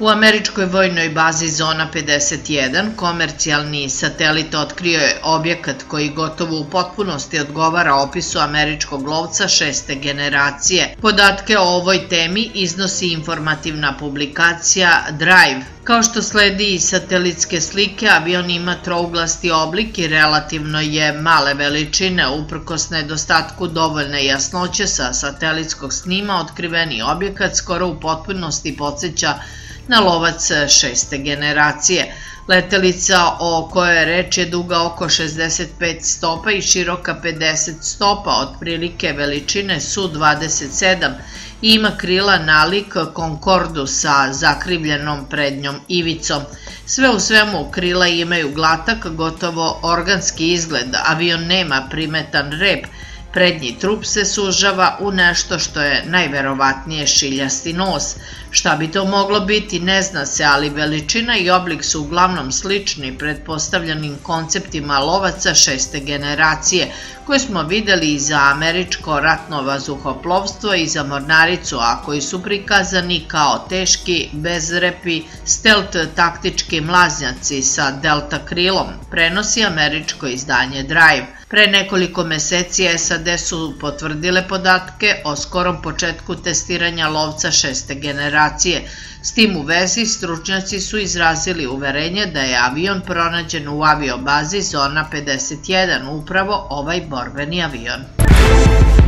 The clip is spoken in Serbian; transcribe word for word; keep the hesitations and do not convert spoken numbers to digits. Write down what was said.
U američkoj vojnoj bazi Zona pedeset jedan komercijalni satelit otkrio je objekat koji gotovo u potpunosti odgovara opisu američkog lovca šeste generacije. Podatke o ovoj temi iznosi informativna publikacija Drive. Kao što sledi iz satelitske slike, avion ima trouglasti oblik i relativno je male veličine. Uprkos nedostatku dovoljne jasnoće sa satelitskog snima, otkriveni objekat skoro u potpunosti podsjeća na lovac šeste generacije. Letelica o kojoj je reč je duga oko šezdeset pet stopa i široka pedeset stopa, otprilike veličine su dvadeset sedam i ima krila nalik Concordu sa zakrivljenom prednjom ivicom. Sve u svemu krila imaju glatak, gotovo organski izgled, avion nema primetan rep, prednji trup se sužava u nešto što je najverovatnije šiljasti nos. Šta bi to moglo biti ne zna se, ali veličina i oblik su uglavnom slični pretpostavljenim konceptima lovaca šeste generacije, koje smo videli i za američko ratno vazduhoplovstvo i za mornaricu, a koji su prikazani kao teški, bezrepi, stelt taktički mlaznjaci sa delta krilom, prenosi američko izdanje Drive. Pre nekoliko meseci S A D su potvrdile podatke o skorom početku testiranja lovca šeste generacije. S tim u vezi, stručnjaci su izrazili uverenje da je avion pronađen u aviobazi Zona pedeset jedan, upravo ovaj borbeni avion.